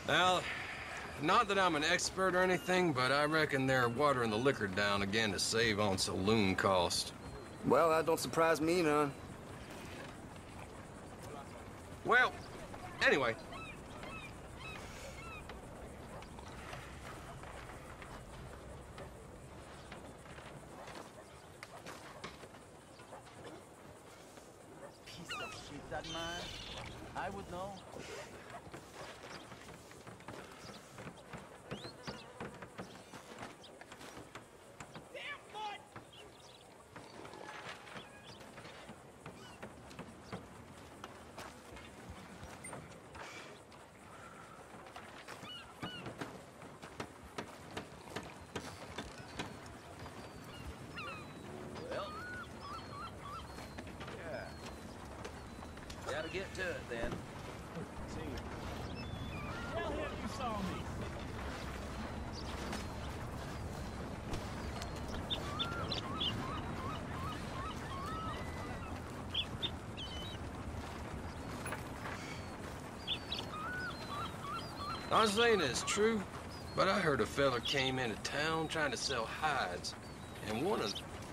Now, not that I'm an expert or anything, but I reckon they're watering the liquor down again to save on saloon cost. Well, that don't surprise me none. Well, anyway. Piece of shit, that man. I would know. Well, yeah. Gotta get to it then. See you. Tell him you saw me. I'm saying it's true, but I heard a fella came into town trying to sell hides, and one of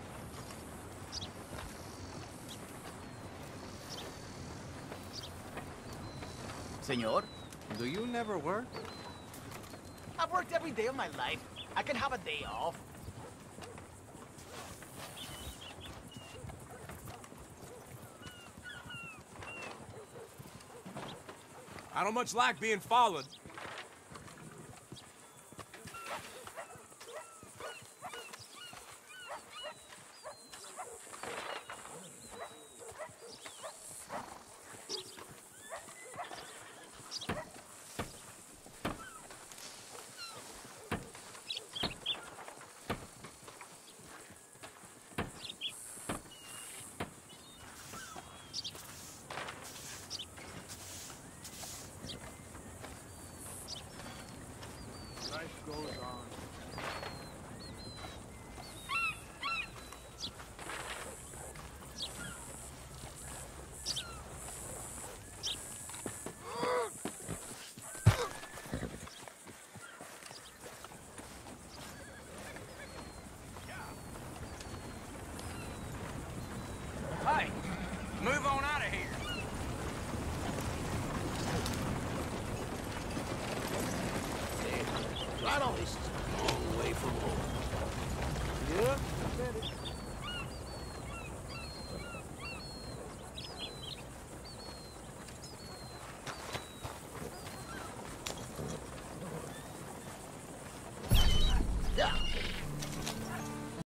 Senor, Do you never work? I've worked every day of my life. I can have a day off. I don't much like being followed. Life goes on. Hey, move on out of here. Right on. This is a long way from home. Yeah, I said it.